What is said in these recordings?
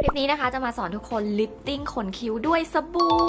คลิปนี้นะคะจะมาสอนทุกคนลิฟติ้งขนคิ้วด้วยสบู่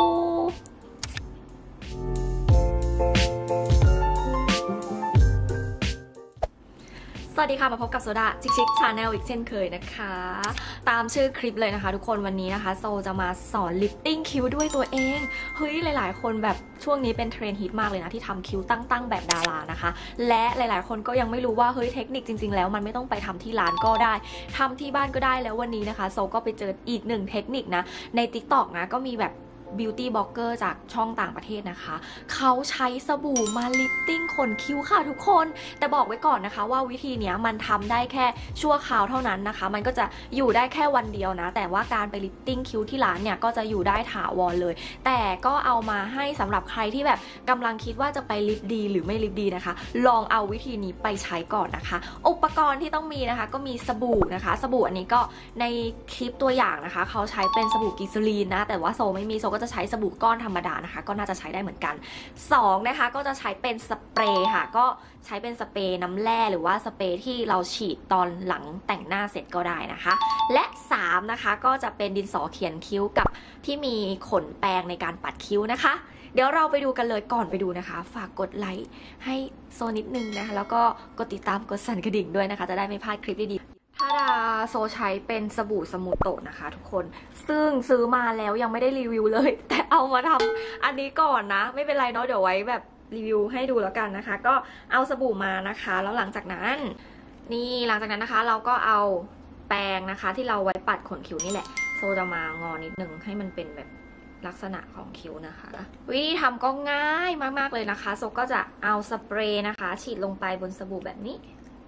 สวัสดีค่ะมาพบกับโซดาชิคชาแนลอีกเช่นเคยนะคะตามชื่อคลิปเลยนะคะทุกคนวันนี้นะคะโซจะมาสอนลิฟติ้งคิ้วด้วยตัวเองเฮ้ยหลายๆคนแบบช่วงนี้เป็นเทรนด์ฮิตมากเลยนะที่ทำคิ้วตั้งแบบดารานะคะและหลายๆคนก็ยังไม่รู้ว่าเฮ้ยเทคนิคจริงๆแล้วมันไม่ต้องไปทำที่ร้านก็ได้ทำที่บ้านก็ได้แล้ววันนี้นะคะโซก็ไปเจออีกหนึ่งเทคนิคนะใน TikTok นะก็มีแบบบิวตี้บล็อกเกอร์จากช่องต่างประเทศนะคะเขาใช้สบู่มาลิฟติ้งขนคิ้วค่ะทุกคนแต่บอกไว้ก่อนนะคะว่าวิธีเนี้ยมันทำได้แค่ชั่วคราวเท่านั้นนะคะมันก็จะอยู่ได้แค่วันเดียวนะแต่ว่าการไปลิฟติ้งคิ้วที่ร้านเนี่ยก็จะอยู่ได้ถาวรเลยแต่ก็เอามาให้สำหรับใครที่แบบกำลังคิดว่าจะไปลิฟดีหรือไม่ลิฟดีนะคะลองเอาวิธีนี้ไปใช้ก่อนนะคะอุปกรณ์ที่ต้องมีนะคะก็มีสบู่นะคะสบู่อันนี้ก็ในคลิปตัวอย่างนะคะเขาใช้เป็นสบู่กิซลีนนะแต่ว่าโซไม่มีโซก็จะใช้สบู่ก้อนธรรมดานะคะก็น่าจะใช้ได้เหมือนกัน2นะคะก็จะใช้เป็นสเปรย์ค่ะก็ใช้เป็นสเปรย์น้ำแร่หรือว่าสเปรย์ที่เราฉีดตอนหลังแต่งหน้าเสร็จก็ได้นะคะและ3นะคะก็จะเป็นดินสอเขียนคิ้วกับที่มีขนแปรงในการปัดคิ้วนะคะเดี๋ยวเราไปดูกันเลยก่อนไปดูนะคะฝากกดไลค์ให้โซนิดนึงนะคะแล้วก็กดติดตามกดสั่นกระดิ่งด้วยนะคะจะได้ไม่พลาดคลิปดีๆถ้าดาโซใช้เป็นสบู่สมูโตะนะคะทุกคนซึ่งซื้อมาแล้วยังไม่ได้รีวิวเลยแต่เอามาทำอันนี้ก่อนนะไม่เป็นไรเนาะเดี๋ยวไว้แบบรีวิวให้ดูแล้วกันนะคะก็เอาสบู่มานะคะแล้วหลังจากนั้นนะคะเราก็เอาแปรงนะคะที่เราไว้ปัดขนคิ้วนี่แหละโซจะมางอนิดนึงให้มันเป็นแบบลักษณะของคิ้วนะคะวิธีทำก็ง่ายมากๆเลยนะคะโซก็จะเอาสเปรย์นะคะฉีดลงไปบนสบู่แบบนี้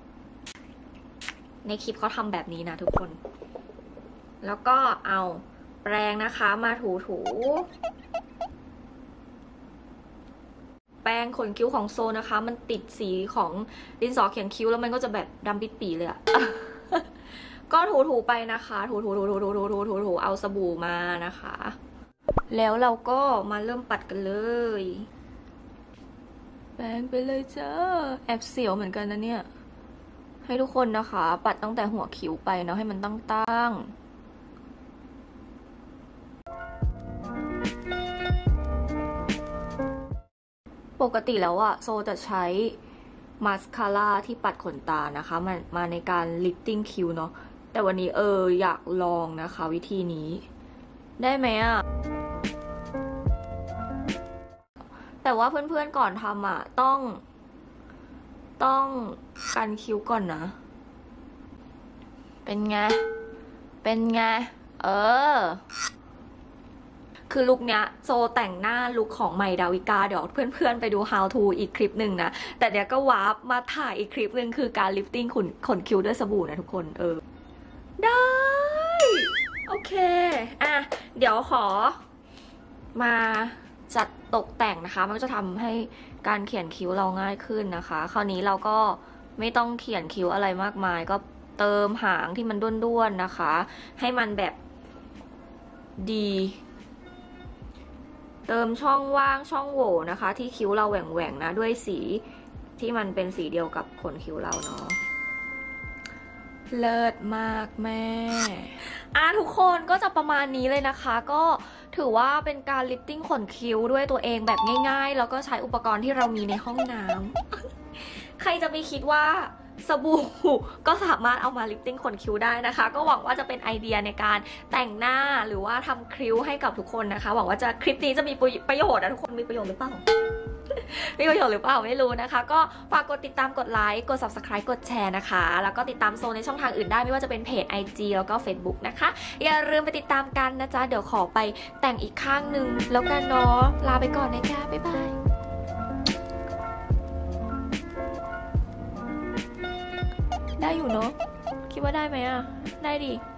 ในคลิปเขาทำแบบนี้นะทุกคนแล้วก็เอาแปรงนะคะมาถูแปรงขนคิ้วของโซนะคะมันติดสีของดินสอเขียนคิ้วแล้วมันก็จะแบบดำปิดปีเลยอะ ก็ถูไปนะคะถูเอาสบู่มานะคะแล้วเราก็มาเริ่มปัดกันเลยแปรงไปเลยจ้าแอบเสียวเหมือนกันนะเนี่ยให้ทุกคนนะคะปัดตั้งแต่หัวคิ้วไปเนาะให้มันตั้งปกติแล้วอะโซจะใช้มาสคาร่าที่ปัดขนตานะคะมาในการลิฟติ้งคิ้วเนาะแต่วันนี้อยากลองนะคะวิธีนี้ได้ไหมอะแต่ว่าเพื่อนๆก่อนทำอะต้องกันคิ้วก่อนนะเป็นไงคือลุคเนี้ยโซแต่งหน้าลุคของใหม่ดาวิกาเดี๋ยวเพื่อนๆไปดู how to อีกคลิปหนึ่งนะแต่เดี๋ยวก็วาร์ปมาถ่ายอีกคลิปหนึ่งคือการลิฟติ้งขนคิ้วด้วยสบู่นะทุกคนได้โอเคเดี๋ยวขอมาจัดตกแต่งนะคะมันก็จะทำให้การเขียนคิ้วเราง่ายขึ้นนะคะคราวนี้เราก็ไม่ต้องเขียนคิ้วอะไรมากมายก็เติมหางที่มันด้วนๆนะคะให้มันแบบดีเติมช่องว่างช่องโหว่นะคะที่คิ้วเราแหว่งๆนะด้วยสีที่มันเป็นสีเดียวกับขนคิ้วเราเนาะเลิศมากแม่ทุกคนก็จะประมาณนี้เลยนะคะก็ถือว่าเป็นการลิฟติ้งขนคิ้วด้วยตัวเองแบบง่ายๆแล้วก็ใช้อุปกรณ์ที่เรามีในห้องน้ำ ใครจะไปคิดว่าสบู่ก็สามารถเอามาลิฟติ้งขนคิ้วได้นะคะก็หวังว่าจะเป็นไอเดียในการแต่งหน้าหรือว่าทำคิ้วให้กับทุกคนนะคะหวังว่าคลิปนี้จะมีประโยชน์นะทุกคนมีประโยชน์หรือเปล่า มีประโยชน์หรือเปล่าไม่รู้นะคะก็ฝากกดติดตามกดไลค์กด Subscribe กดแชร์นะคะแล้วก็ติดตามโซในช่องทางอื่นได้ไม่ว่าจะเป็นเพจ IG แล้วก็ Facebook นะคะอย่าลืมไปติดตามกันนะจ๊ะเดี๋ยวขอไปแต่งอีกข้างหนึ่งแล้วกันเนาะลาไปก่อนนะคะบ๊ายบายได้อยู่เนาะคิดว่าได้ไหมได้ดิ